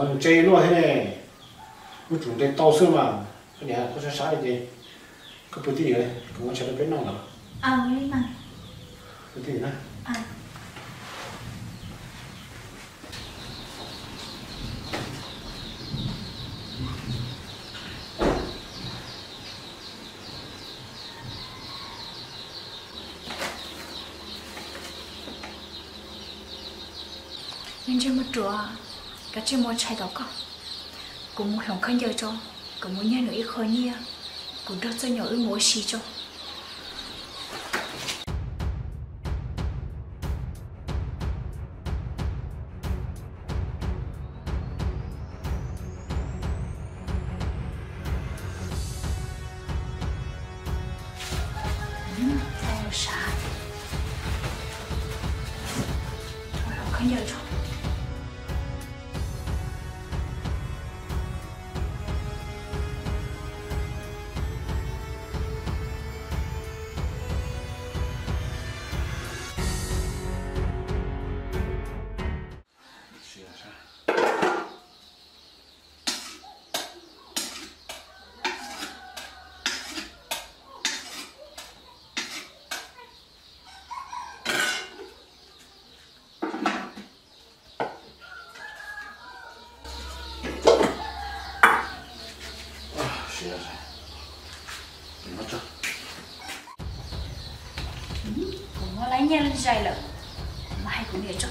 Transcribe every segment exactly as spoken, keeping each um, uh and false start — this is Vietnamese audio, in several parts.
còn chơi luôn thế này một chủ đề to xưa mà cái này có sao sao gì có bữa tí đấy cũng có chơi được biết nào nào à đi mà bữa tí nữa à nên chơi một trò cái chơi một chạy đó con cũng muốn hiểu khăn giờ cho cũng muốn nhớ nữa ít khơi nhia cũng rất cho nhỏ ít mỗi xí cho khăn giờ cho cũng có lấy nhau lên dày lợ mà hay cũng để cho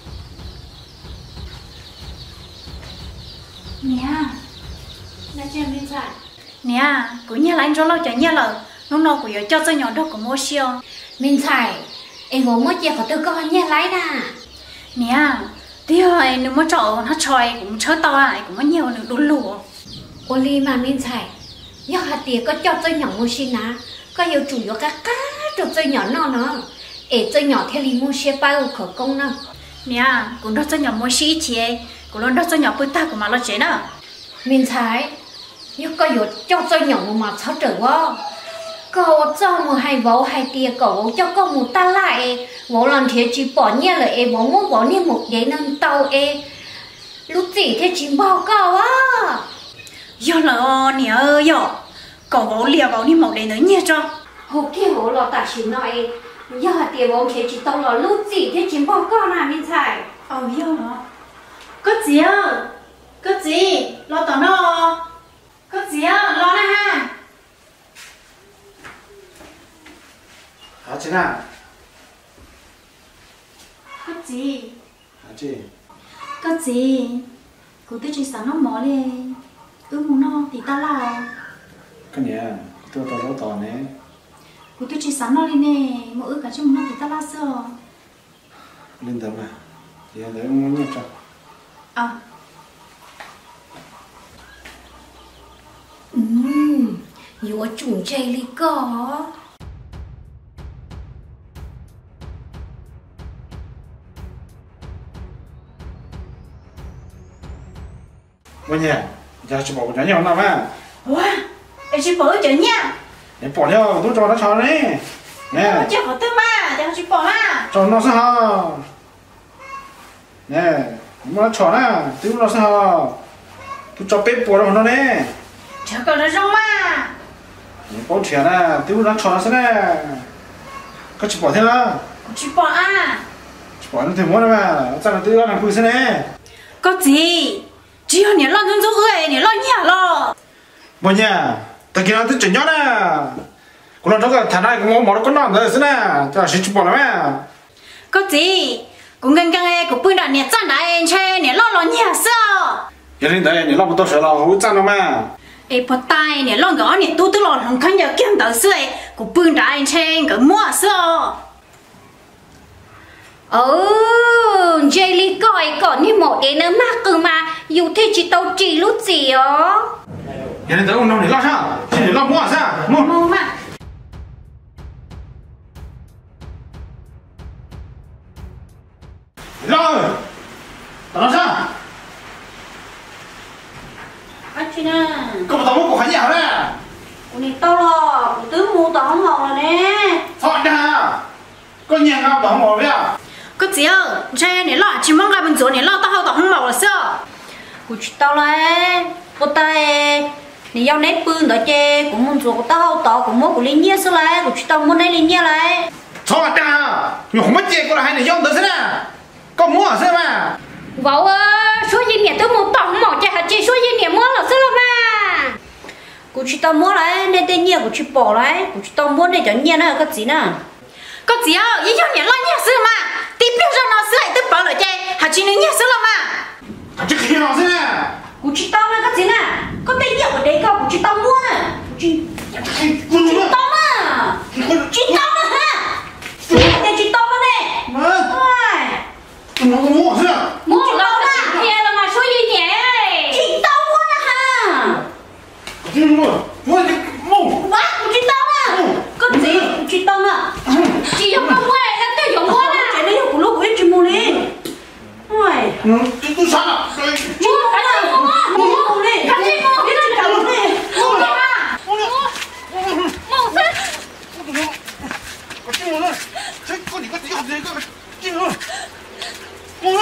nè là chơi bên phải nè cũng nhà lại cho lo cho nhà lợ nó nó cũng cho cho nhỏ đó cũng mua siêu mình phải em muốn mua chè của tôi con nhà lại nè nè tí hồi nếu mà chọn nó chơi cũng chơi to lại cũng có nhiều nữa đủ lụa Oli mà mình phải do hạt tiền có cho tôi nhỏ mua xin á có nhiều chủ yếu các cá cho tôi nhỏ nó nó để tôi nhỏ theo lý mua xe bao khởi công nào nè cũng đó cho nhỏ mua xí chị cũng đó cho nhỏ bữa ta cũng mà lo chế nữa mình thấy nếu có nhiều cho tôi nhỏ một mặt sao trở quá cậu cho một hai vỗ hai tia cậu cho con một ta lại vỗ lần thế chỉ bỏ nhẹ là em vỗ muốn vỗ nhẹ một giấy nâng tàu em lúc gì thế chỉ bao cậu á do là nè ơi yo cậu vỗ liều vỗ đi một để nữa nhẹ cho hồ kia vỗ lò ta chỉ nói do hạt tiền vỗ thế chỉ tàu lò lúc gì thế chỉ bao cậu nào mình thấy ờ yo có gì à có gì lo tao nó có gì à lo nè ha hả chị nào có gì hả chị có gì cô tôi chỉ sáng nó mỏ đi ư muốn nó thì ta là cái này tôi tôi lâu tòn đấy cô tôi chỉ sáng nó đi nè mà ư cả cho muốn nó thì ta là sao lên tầm à thì đấy muốn nhặt cho à ừm nhiều chủ chơi lý có bây giờ giờ chỉ bỏ cái nhỏ nào mà wow em chỉ bỏ chở nha để bỏ theo tôi cho nó cho đấy nè chứ có tư mà để chỉ bỏ mà cho nó sao nè nó cho nè tôi nó sao tôi cho bếp bỏ nó nè chứ còn nó rong mà bỏ tiền nè tôi nó cho nó nè có chỉ bỏ theo đó chỉ bỏ à chỉ bỏ nó thì muốn mà chắc là tôi làm quỳ nè có gì chỉ có nhớ lo thân giúp người nhớ lo nhà lo bao nhiêu ta kia nó tôi chỉnh nhớ nè còn nó cái thằng này cũng mỏ con non rồi xí nè cho chỉ chụp bỏ nó có gì cũng gần gần ấy cũng bưng đạn nhẹ chân này chơi nhớ lo lo nhà sao giờ đến đây nhớ lo một tô sữa lo hú chân nó mà ấy bắt tay nhớ lo gõ nhớ tu tu lo không khăn giờ kiếm tờ sưởi cũng bưng đạn chơi cái mua sao ừ jelly coi còn như một cái nữa mắc cơ mà dù thế chỉ tao chỉ lúc gì ó giờ đến tới ông nông để lo sao chỉ để lo mua sao mua mua mà lo tao lo sao anh chị nè có một tao mua của khán giả đấy cô này tao lo cô tứ mua tao không màu rồi nè thôi nha có nhà nào tao mua vậy có gì ơ chơi nhớ lo chỉ mong là mình rồi nhớ lo tao không tao không màu là sao กูชิตาเลยกูตายนี่ยาวเน็ตปืนต่อเจกูมึง做กูตาเอาต่อกูมั่วกูเลี้ยงซะเลยกูชิตามั่วไหนเลี้ยงเลย操蛋有什么结果了还能要得是呢搞么是吗ว้าวช่วยยิงเนี่ยตัวมึงต่อหมอจะหาเจช่วยยิงเนี่ยมั่วหรอซะละมากูชิตามั่วเลยในเตียงเนี่ยกูชิปอเลยกูชิตามั่วในจะเนี่ยนะก็จีน่ะก็จีอ่ะยิ่งยาวเนี่ยล่ะเนี่ย是嘛ตีเปรี้ยวเรา是来得饱了เจหาจีนึงเนี่ย是了嘛这可老师呢กูชิตานะก็จีน่ะก็เตียงเนี่ยกูเด็กก็กูชิตามั่วน่ะจีกูชิตาน่ะชิตาน่ะฮะ你知道吗？呢？哎， 怎么怎么是？ 我知道了，天了嘛，说一点，知道我了哈。 听说我这梦， 哇，不知道啊，个谁不知道啊？只有个我，那都有我啦。这里有咕噜咕噜怎么嘞？哎， 嗯，这都啥了？ 我看见我，我我嘞，看见我，你知道嘞？我啦，我我我生。 进我那，这过你个这个这个进我，我那，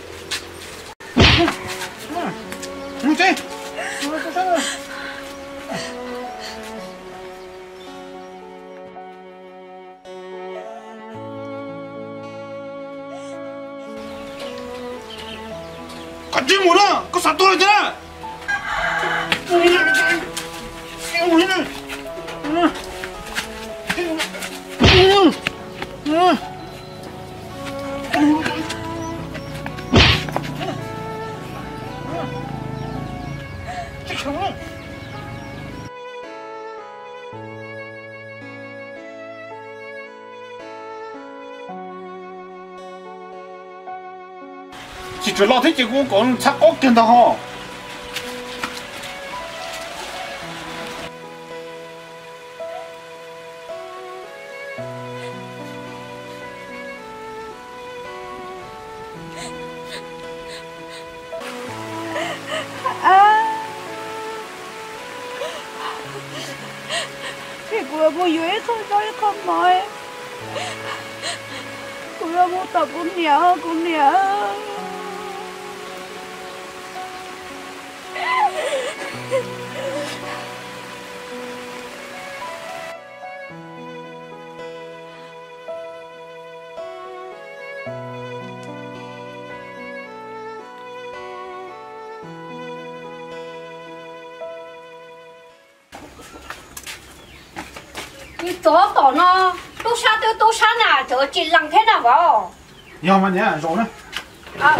嗯，你这，我这啥呢？赶紧我了，给啥多了点？我这，我这，嗯。嗯嗯嗯，这什么？记住老太姐给我讲，擦高跟的哈。 我以为他在干嘛呀？我让我打姑娘，姑娘。 你找到呢？都啥都都啥呢？这这两天了吧？ 要么你揉呢？ 啊，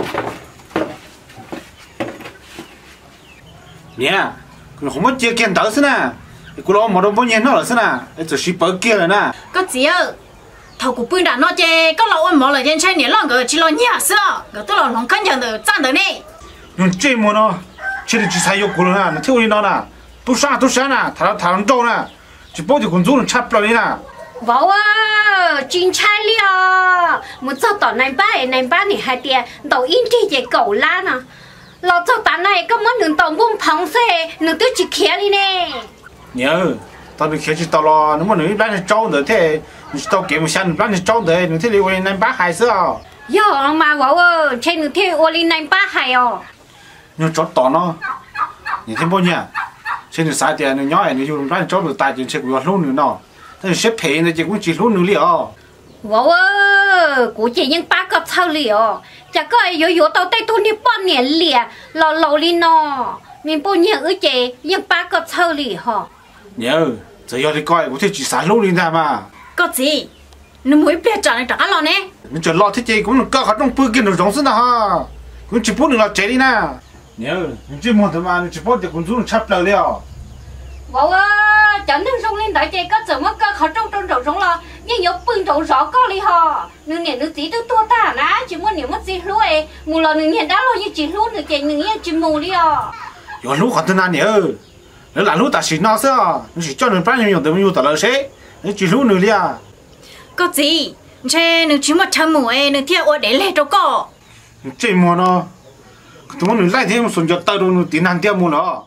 你，我们接见到是呢，กูรอหมดบนเย็นนั่นเหรอสินะจะชิบเกี่ยเลยนะก็จีอ่ะทากูปืนด่านนอเจก็เราอ้วนหมอเลยเจนใช่เนี่ยล่องก็ชิลอเนี่ยสิอ่ะก็ตัวเราลองกันอย่างเดียวจ้างเดียวนี่用这么呢，这里只才有过了呢，那听我领导呢，都啥都啥呢，他他能招呢，就包就工作能差不了的呢。 ว้าวจริงใช่เลยอ่ะมึงจะต่อในบ้านในบ้านนี่ให้เดียต่ออินที่จะเก่าล้านอ่ะเราจะต่อในก็มันหนึ่งต่อบุ้งพังเซ่หนึ่งตัวจิเขียนี่เน่你到你开始到了，那么你让你找的他，你到给我想让你找的，你这里为能把孩子啊， ย่อมาว้าวใช่หนึ่งที่โอลินในบ้านให้อ่ะ你找到呢，你听不见？现在三点你娘你就让你找的大进去给我弄你呢，但是些赔呢，结果只弄你了。 ว้าวกูจะยังป้าก็เท่าเลยอ่ะจะก็อยู่อยู่ต่อใต้ทุนนี่ป้อนเนี่ยเหลี่ยเราเราลินอมีปุ่นยังอื้อเจยังป้าก็เท่าเลยฮะ你这要的改，我这几三弄你的嘛。 ก็จีนึกไม่เปลี่ยนจากในตาเราเนี่ย你这老太姐，我们搞好种不给你种事呢哈，我只不能了这里呢。你你这么的嘛，你只保的工作能差不了了。 ว้าวจะนึ่งส่งลินต่อเจก็จะมาก็เขาจ้องจ้องจ้องจ้องละยังยกปืนจ้องสอก็เลยฮะหนึ่งเนี่ยหนึ่งตีตัวตัวตานะจิมันเนี่ยมันจีรู้เอมูเราหนึ่งเนี่ยด้านเรายังจีรู้หนึ่งเจหนึ่งเนี่ยจิมูเลยอ่ะ有路好的那你，那拦路大是那是啊，你是叫人搬人用的没有得了谁？你只路你了。 ก็จีใช่นึกชิมว่าทำหมูเอนึกเที่ยวอดเดเลยตัวก็你这么呢？怎么你那天说叫带着你订单点么了？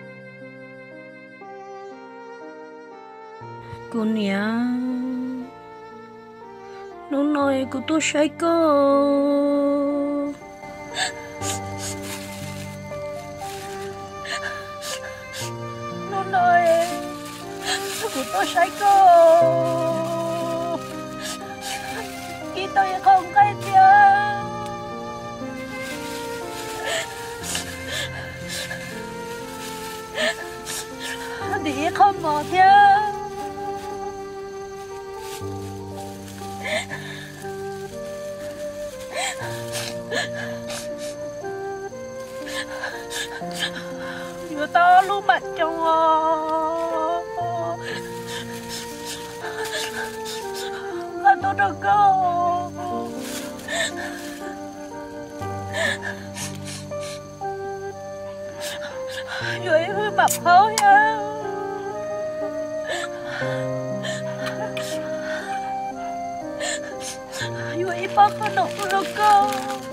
姑娘， nó nói của tôi sai cơ nó nói của tôi sai cơ khi tôi không cái tiếng đi không bỏ theo người ta luôn mặt trong là tôi đâu có rồi hơi mập thôi nha rồi bác có nộp đâu có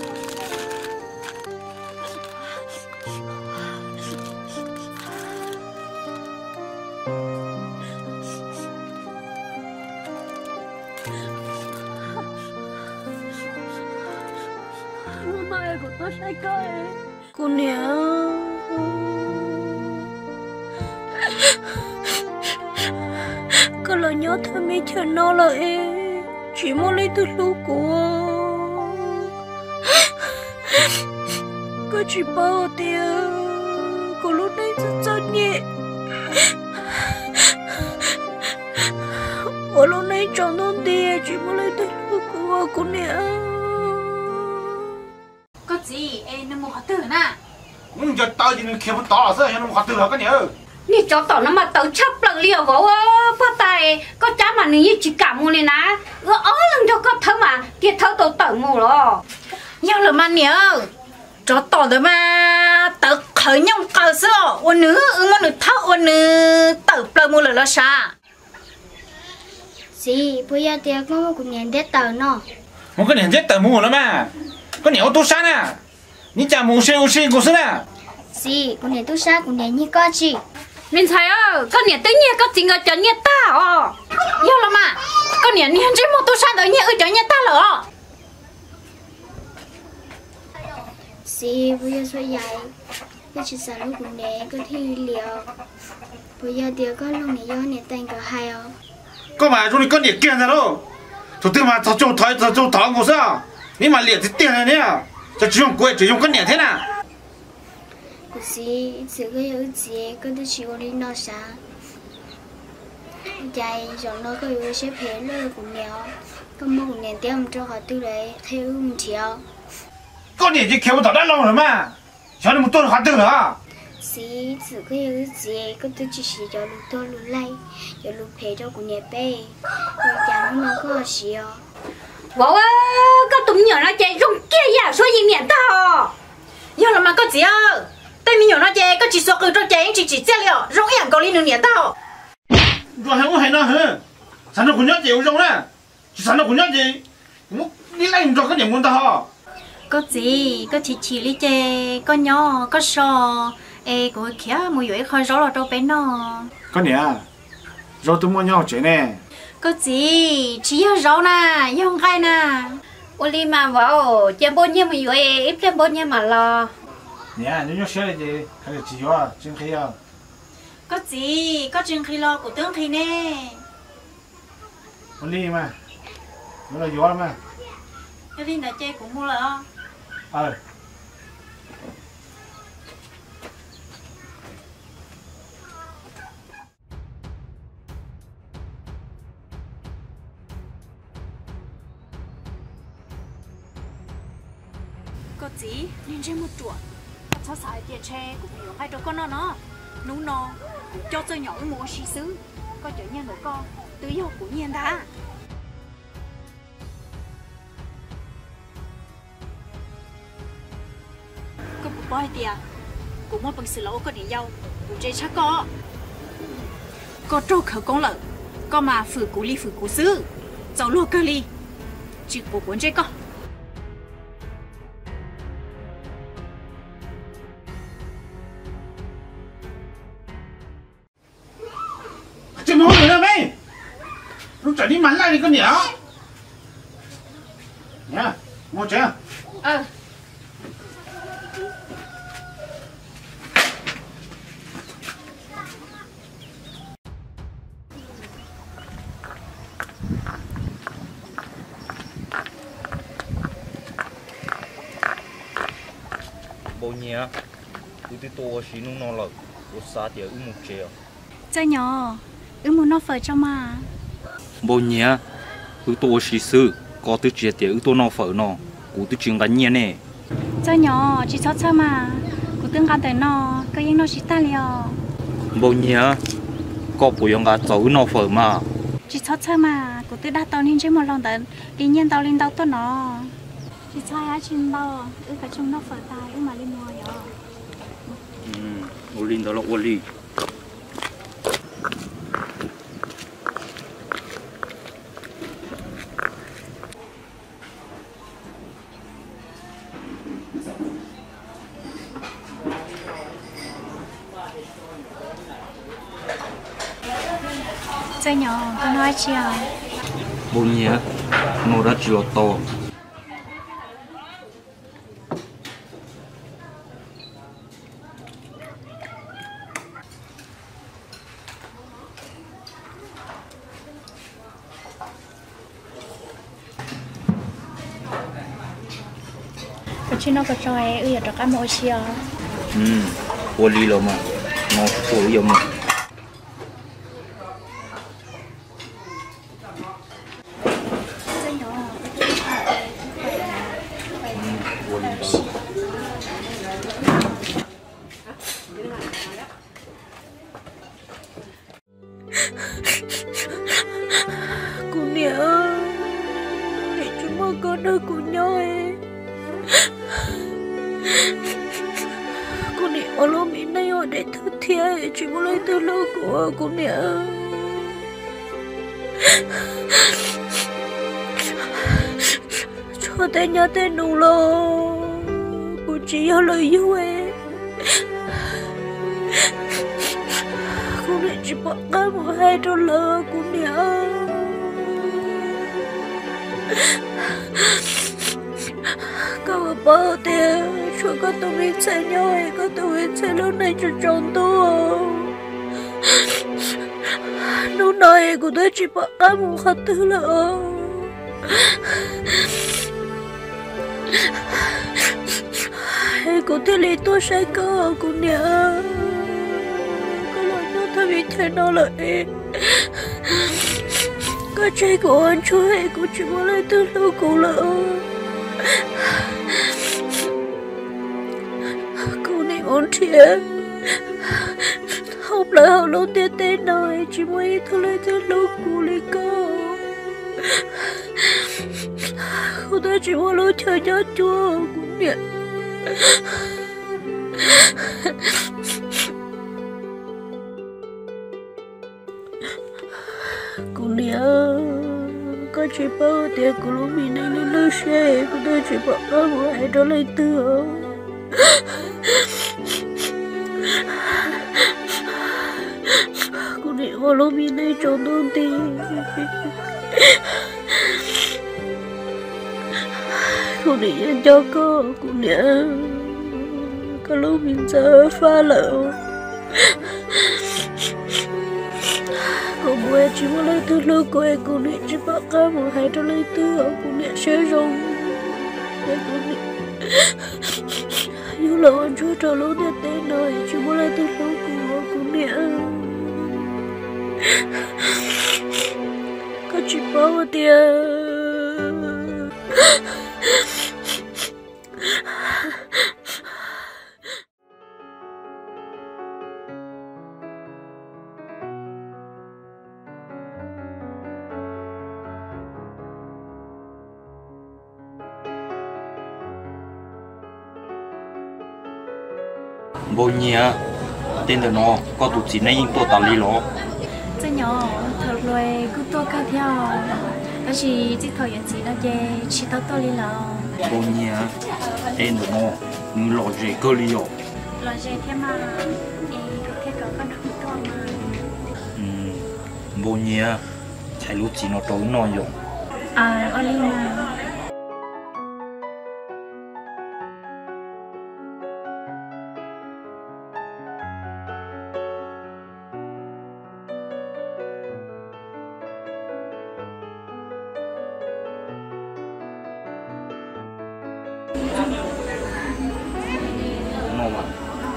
mai của tôi sai coi cô nè có lời nhớ thôi mấy chờ nó lại chỉ muốn lấy từ lúc của có chỉ bao tiền của lúc đấy rất rất nhẹ ở lúc này chẳng non tiền chỉ muốn lấy từ lúc của cô nè có gì em nó mua hạt tử nè ừ giờ tao chỉ nên kêu tao là sao nó hạt tử là cái nhớ nè cho tao nó mà tao chấp lần liều vỗ phát tài có cha mà nè chỉ cả mua nè ná ở lần cho có thơ mà kia thơ tao tao mua rồi nhau là mà nhớ cho tao đó mà tao khởi nhông cờ sữa ôn nữ ưng ôn nữ thao ôn nữ tao plơ mua là sao gì bây giờ thì có một người để tao nó một cái điện chết tao mua了嘛cái鸟都删了你家没事有事故事了 gì con này tôi sao con này như con chị mình thấy ơ con nhện tự nhiên có tình ở cho nhện ta ờ yêu lắm mà con nhện nhện chỉ một tôi sang tới nhện ở cho nhện ta lỡ gì bây giờ xoay dài cái chỉ sản lúc con này có thi liệu bây giờ thì có lúc này do này tay có hai không có mà chúng con nhện kiên ra đâu thủ tướng mà thằng châu thái thằng châu thằng ngô sao你买脸的店了呢这只用贵只用跟脸天呐 gì sự cái yếu gì có đứa chị con đi nó sao dài rồi nó có yếu xếp hết luôn cũng nhiều có một年tiền cho họ tư đấy theo một chiều con nhện chỉ kéo tao đã lâu rồi mà sao你们多好得了 gì sự cái yếu gì có đứa chị chỉ cho lúc tôi lúc lại cho lúc phê cho cũng nhẹ bê rồi chẳng nó có gì wow có tụi nhỏ nó chơi rung kia ya số gì miệng tao yêu lắm mà có gì ơ tay mình nhỏ nó chơi có chỉ số cứ cho chơi chỉ chỉ chơi liệu rung yảng có lý nương miệng tao rồi hay hay nó hả sao nó cũng nhớ chịu rung nè sao nó cũng nhớ gì đi lại rồi cái điểm muốn tao có gì có chỉ chỉ lý chơi có nhỏ có sò ê của kia mua yếu khơi gió là đâu bé nó con nhỉ rồi tụi mua nhau chơi nè có gì chỉ ở rau nè không gai nè Oli mà vào chém bột nhé mà yếu ít chém bột nhé mà lo nè nếu nhớ xe gì hay là chỉ hoa trên khi à có gì có chừng khi lo của tướng khi nè Oli mà nó là gió mà cái gì là chơi cũng mua là ờ có gì nên chơi một chuột cho xài tiền tre cũng nhiều hai đứa con nó nó nú nó cũng cho chơi nhỏ mua xí xứ có chỗ nhà của con tứ yêu của nhiên đã có một boy tiệt cũng một bằng sự lỗ có điện dâu cũng chơi chắc có có trâu khởi con lợn có mà phử cú ly phử cú xứ cháu lô cơ ly chỉ bộ cuốn chơi con chứ nói nữa mày lúc trở đi mắn lại đi con nhỉ mua chưa ờ bao nhiêu tôi đi tour xí nung nó là tôi xa tiền ưu một triệu cho nhỏ ưu một nó phở cho mà bao nhiêu tôi tour xí sư có tôi chia tiền ưu tôi nó phở nó của tôi chuyện gắn nhẹ nè cho nhỏ chỉ sót chơi mà của tươngกันtới nó cái yên nó chỉ ta liao bao nhiêu có bùi ông gà cháu nó phở mà chỉ sót chơi mà của tôi đã tao lên trên một lần tận đi nhiên tao lên tao tôi nó chỉ chơi á chim bao ưu cả chung nó phở tai ưu mà lên mua rồi ừ ô linh đó là ô linh cho nhỏ con nói chiều bao nhiêu nó đã chiều to cái chuyện nó có cho em ư được cái mỗi chiều ừ ô linh rồi mà nó phổi rồi mà cô mẹ ơi để chúng mà con ở cùng nhau ấy cô mẹ ở lô mỹ này ở để thưa thiệt chỉ muốn lấy từ lâu của cô mẹ ơi cho tên nhà tên đủ lo cô chỉ ở lời yêu ấy cô mẹ chỉ bỏ cái một hai đô la cô mẹ ơi cậu bảo tiền cho các tụi mình chơi nhau ấy các tụi mình chơi lúc này cho chồng tôi lúc này cô tôi chỉ bỏ cái một hạt thứ là cô thấy lý tôi sẽ có cô nè có lần nó thay vì thế nào lại cái trái của anh chú ấy cô chỉ muốn lấy từ lâu cô là cô này ổn thiệt không lại học lâu tiền tên này chỉ muốn ít thôi lấy từ lâu cô lấy cô cô ta chỉ muốn lâu chờ nhớ chua cô nè cô nè có chỉ bảo tiền của lúc mình này lên lớp xe cô ta chỉ bảo có một hai đó lấy từ cô nè vào lúc mình này trốn đơn tiền cô nè cho cô cô nè có lúc mình giờ pha lợ cô mua chỉ muốn lấy từ lâu cô ấy cô nè chỉ bảo cả một hai đôi lấy từ cô nè sẽ rong để cô nè yêu lâu anh chúa trò lâu để tên đời chỉ muốn lấy từ lâu của cô nè có chỉ bảo tiền bao nhiêu tên là nó có tụt chỉ này tôi tao đi lo cho nhỏ thật rồi cứ tôi cái theo đó chỉ chỉ thời gian gì đó về chỉ tao tôi đi là bao nhiêu tên là nó như lo gì cơ li rồi lo gì thế mà em thế có con học con mà ừ bao nhiêu chạy lúc chỉ nó trốn nó rồi à Olina nó mà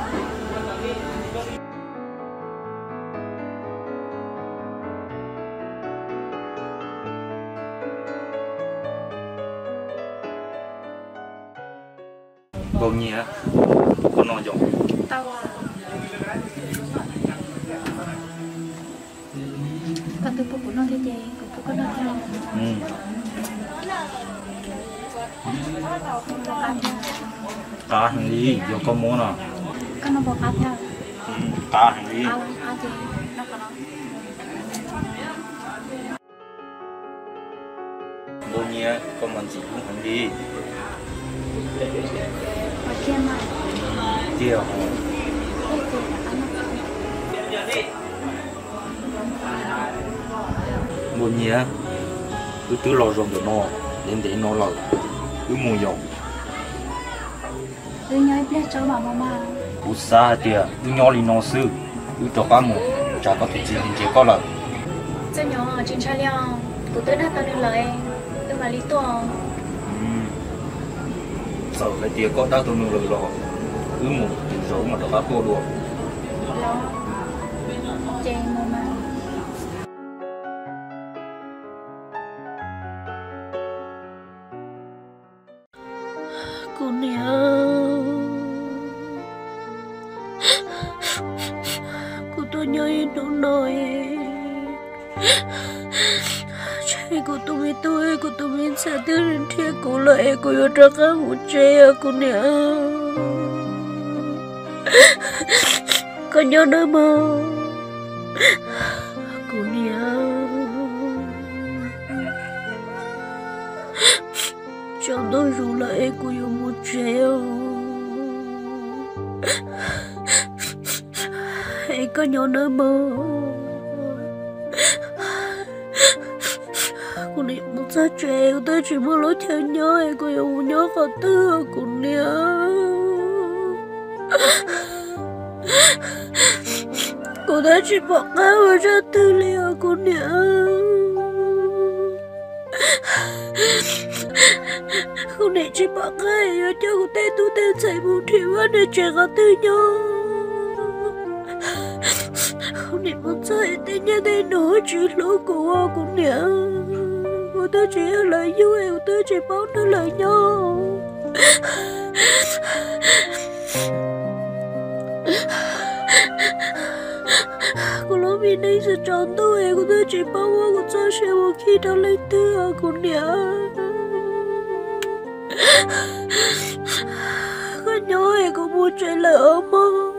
bao nhiêu á con nói giống tao con từ bố của nó thế gì của bố con nó theo ừ cá hàng đi giờ có muốn à con nó bỏ cá theo ừ, cá hàng đi ao ao gì nó có nó bao nhiêu con mình chỉ cũng hàng đi ở kia mà tiêu bao nhiêu cứ cứ lo rồi để nó đến để nó lo cứ mua dòng cứ nhớ biết cho bà mama bút xa tiệt cứ nhỏ đi nó sư cứ cho cá mù chả có thể chỉ đến chỉ có là cho nhỏ ở trên cha liao của tôi đã tao đi lời tôi mà lý to sợ cái tiệt có đau tôi nương lời lo cứ mù rồi mà cho cá cô đùa lo chơi mama cô nè cô tôi nhớ đủ nói chạy cô tôi mới tôi cô tôi mới sẽ đưa đến thiệt cô lại cô yêu cho các một trẻ cô nè có nhớ nữa mà cô nè chẳng tôi dù lại cô yêu một treo hãy có nhỏ nữa mơ cô đi một giá treo tôi chỉ muốn lối theo nhớ cô yêu một nhớ khó tư cô nhớ cô đã chỉ bỏ cá vào ra tư liệu cô nhớ không để chỉ bỏ cái cho cô tên tu tên chạy một thuyền vào để trẻ có tư nhau không để một chạy tên nhà tên nổi chỉ lỗ của cô nè cô ta chỉ lời vui cô ta chỉ bảo nó lời nhau cô nói vì đây sẽ tròn tôi cô ta chỉ bảo cô ta sẽ một khi đó lấy tư cô nè có nhớ cô mua chạy lỡ mà